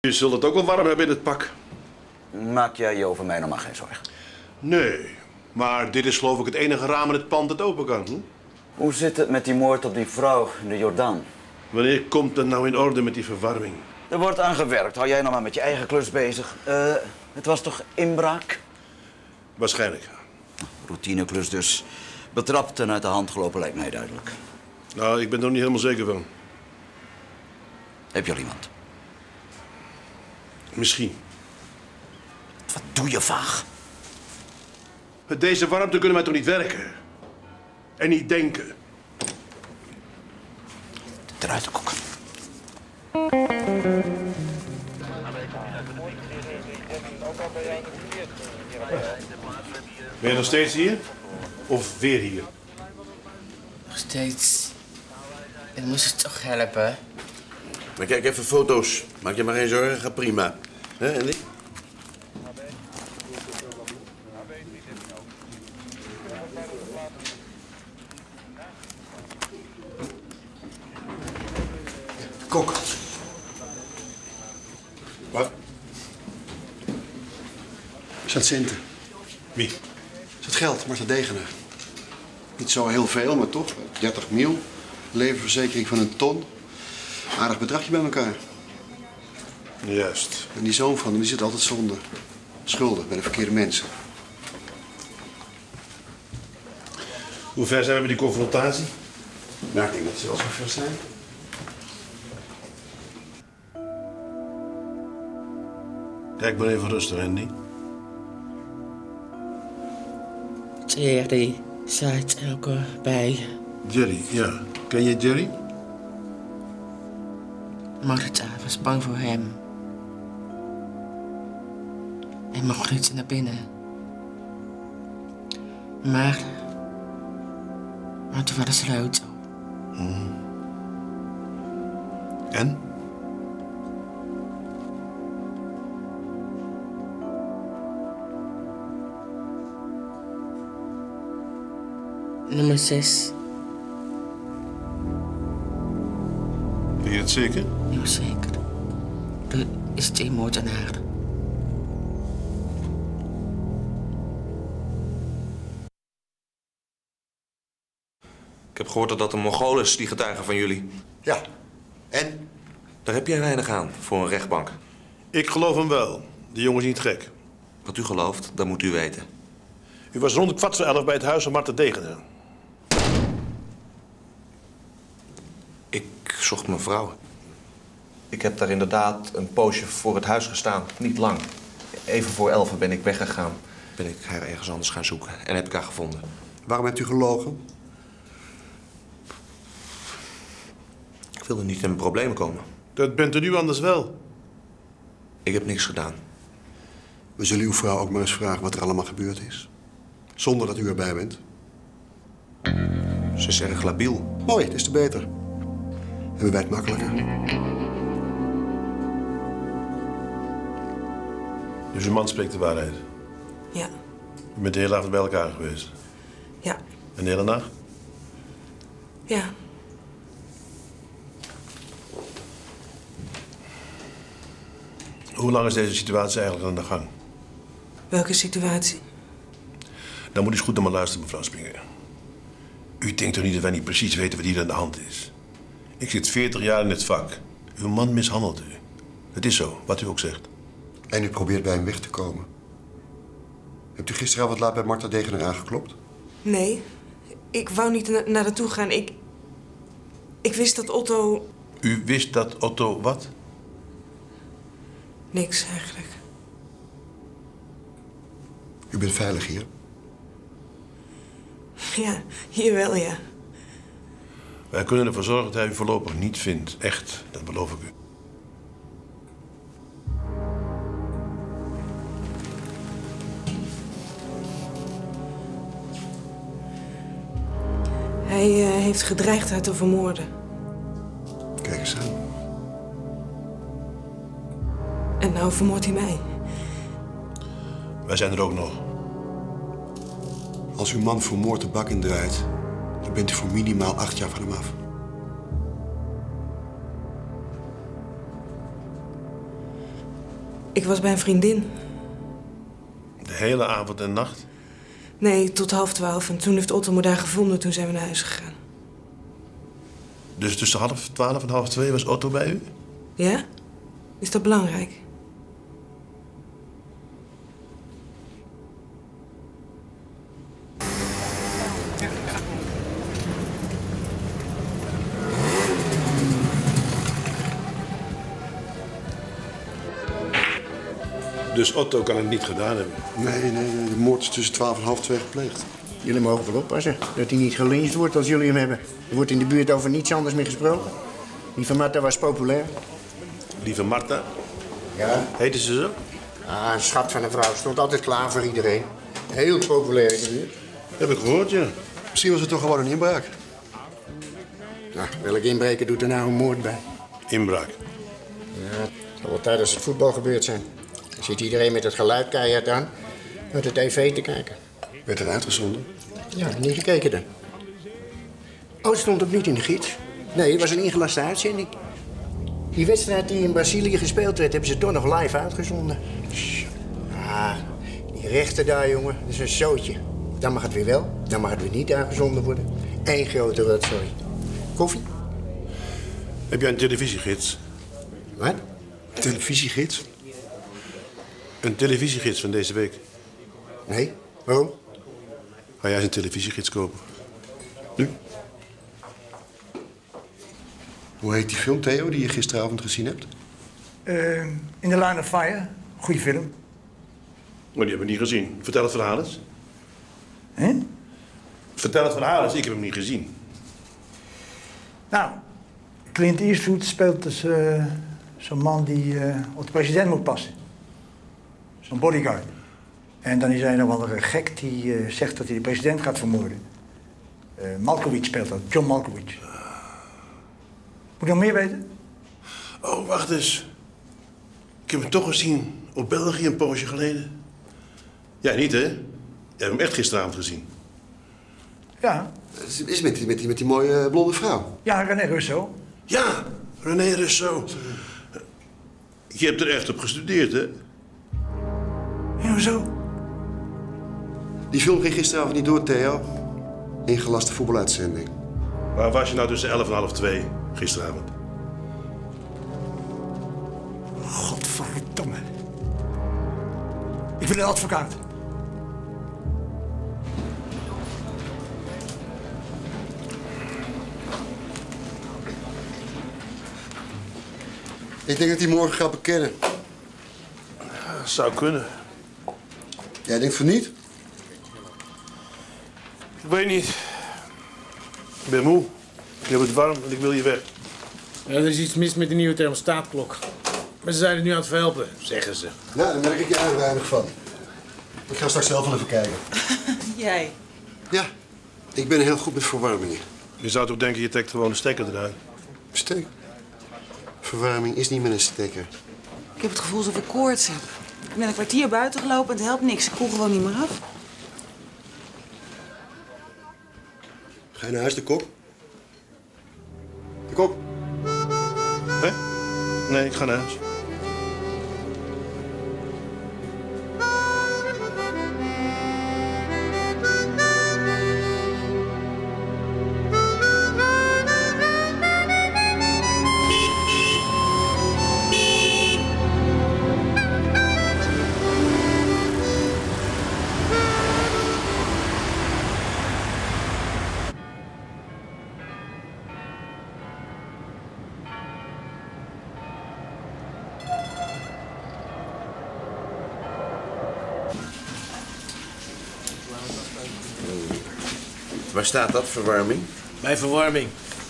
Je zult het ook wel warm hebben in het pak. Maak jij je over mij nog maar geen zorgen. Nee, maar dit is geloof ik het enige raam in het pand dat open kan. Hm? Hoe zit het met die moord op die vrouw in de Jordaan? Wanneer komt het nou in orde met die verwarming? Er wordt aan gewerkt. Hou jij nog maar met je eigen klus bezig. Het was toch inbraak? Waarschijnlijk. Routineklus dus. Betrapt en uit de hand gelopen lijkt mij duidelijk. Nou, ik ben er nog niet helemaal zeker van. Heb je al iemand? Misschien. Wat doe je vaag? Met deze warmte kunnen wij toch niet werken? En niet denken? Eruit koeken. Ben je nog steeds hier? Of weer hier? Nog steeds. Ik moest het toch helpen. Maar kijk even foto's. Maak je maar geen zorgen, gaat prima. Hè, Andy? Kok. Wat? Zat centen. Wie? Zat geld, Marta Degener. Niet zo heel veel, maar toch. 30 mil. Levenverzekering van 1 ton. Aardig bedragje bij elkaar. Juist. En die zoon van hem die zit altijd zonder. Schuldig bij de verkeerde mensen. Hoe ver zijn we met die confrontatie? Nou, ik denk dat ze wel zo ver zijn. Kijk maar even rustig, Andy. Jerry zaait elke bij. Jerry, ja. Ken je Jerry? Marta was bang voor hem. Hij mocht niet naar binnen. Maar toen was de sleutel. En? Nummer 6. Weet je het zeker? Ja, zeker. Er is 2 moordenaar. Ik heb gehoord dat dat een Mongool is, die getuige van jullie. Ja. En? Daar heb jij weinig aan, voor een rechtbank. Ik geloof hem wel. Die jongen is niet gek. Wat u gelooft, dat moet u weten. U was rond 11:15 bij het huis van Marta Degener. Ik zocht mijn vrouw. Ik heb daar inderdaad een poosje voor het huis gestaan. Niet lang. Even voor 11 ben ik weggegaan. Ben ik haar ergens anders gaan zoeken. En heb ik haar gevonden. Waarom hebt u gelogen? Ik wilde niet in problemen komen. Dat bent u nu anders wel. Ik heb niks gedaan. We zullen uw vrouw ook maar eens vragen wat er allemaal gebeurd is. Zonder dat u erbij bent. Ze is erg labiel. Mooi, des te beter. Hebben wij het makkelijker. Dus uw man spreekt de waarheid. Ja. U bent de hele avond bij elkaar geweest. Ja. En de hele nacht? Ja. Hoe lang is deze situatie eigenlijk aan de gang? Welke situatie? Dan moet u eens goed naar me luisteren, mevrouw Springer. U denkt toch niet dat wij niet precies weten wat hier aan de hand is? Ik zit 40 jaar in het vak. Uw man mishandelt u. Het is zo, wat u ook zegt. En u probeert bij hem weg te komen. Hebt u gisteravond laat bij Marta Degener aangeklopt? Nee. Ik wou niet naar naartoe gaan. Ik wist dat Otto... U wist dat Otto wat? Niks eigenlijk. U bent veilig hier? Ja, hier wel, ja. Wij kunnen ervoor zorgen dat hij u voorlopig niet vindt. Echt, dat beloof ik u. Hij heeft gedreigd haar te vermoorden. Kijk eens aan. En nou vermoordt hij mij. Wij zijn er ook nog. Als uw man vermoord de bak indraait, dan bent u voor minimaal 8 jaar van hem af. Ik was bij een vriendin. De hele avond en nacht? Nee, tot 11:30. En toen heeft Otto me daar gevonden. Toen zijn we naar huis gegaan. Dus tussen 11:30 en 1:30 was Otto bij u? Ja? Is dat belangrijk? Dus Otto kan het niet gedaan hebben? Nee, de moord is tussen 12 en 1:30 gepleegd. Jullie mogen wel oppassen dat hij niet gelyncht wordt als jullie hem hebben. Er wordt in de buurt over niets anders meer gesproken. Die van Marta was populair. Lieve Marta? Ja. Heette ze zo? Ah, een schat van een vrouw. Stond altijd klaar voor iedereen. Heel populair in de buurt. Heb ik gehoord, ja. Misschien was het toch gewoon een inbraak. Nou, welke inbreker doet er nou een moord bij? Inbraak. Ja, het zal wel tijdens het voetbal gebeurd zijn. Dan zit iedereen met het geluid keihard aan. Met de tv te kijken. Werd er uitgezonden? Ja, niet gekeken dan. Oh, het stond ook niet in de gids. Nee, het was een ingelaste uitzending. Die wedstrijd die in Brazilië gespeeld werd, hebben ze toch nog live uitgezonden. Ah, die rechten daar, jongen, dat is een zootje. Dan mag het weer wel, dan mag het weer niet uitgezonden worden. Eén grote rotzooi. Koffie? Heb jij een televisiegids? Wat? Televisiegids? Een televisiegids van deze week. Nee, waarom? Ga jij eens een televisiegids kopen? Nu? Hoe heet die film, Theo, die je gisteravond gezien hebt? In the Line of Fire. Goeie film. Maar die hebben we niet gezien. Vertel het verhaal eens. Hè? Vertel het verhaal eens, ik heb hem niet gezien. Nou, Clint Eastwood speelt dus zo'n man die op de president moet passen. Zo'n bodyguard. En dan is er een of andere gek die zegt dat hij de president gaat vermoorden. Malkovich speelt dat, John Malkovich. Moet je nog meer weten? Oh, wacht eens. Ik heb hem toch gezien op België een poosje geleden. Jij niet, hè? Jij hebt hem echt gisteravond gezien. Ja. Is met die mooie blonde vrouw? Ja, René Russo. Ja, René Russo. Je hebt er echt op gestudeerd, hè? Ja, hoezo? Die film ging gisteravond niet door, Theo. Ingelaste voetbaluitzending. Waar was je nou tussen 11 en 1:30 gisteravond? Godverdomme. Ik wil een advocaat. Ik denk dat hij morgen gaat bekennen. Zou kunnen. Jij denkt van niet? Ik weet niet. Ik ben moe. Ik heb het warm en ik wil hier weg. Ja, er is iets mis met de nieuwe thermostaatklok. Maar ze zijn er nu aan het verhelpen, zeggen ze. Nou, daar merk ik je eigenlijk weinig van. Ik ga straks zelf wel even kijken. Jij? Ja, ik ben heel goed met verwarmingen. Je zou toch denken, je trekt gewoon de stekker eruit. Steek. Verwarming is niet met een stekker. Ik heb het gevoel alsof ik koorts heb. Ik ben een kwartier buiten gelopen en het helpt niks. Ik koel gewoon niet meer af. Ga je naar huis, de kok? De kok? Hé? Nee, ik ga naar huis. Waar staat dat, verwarming? Bij verwarming.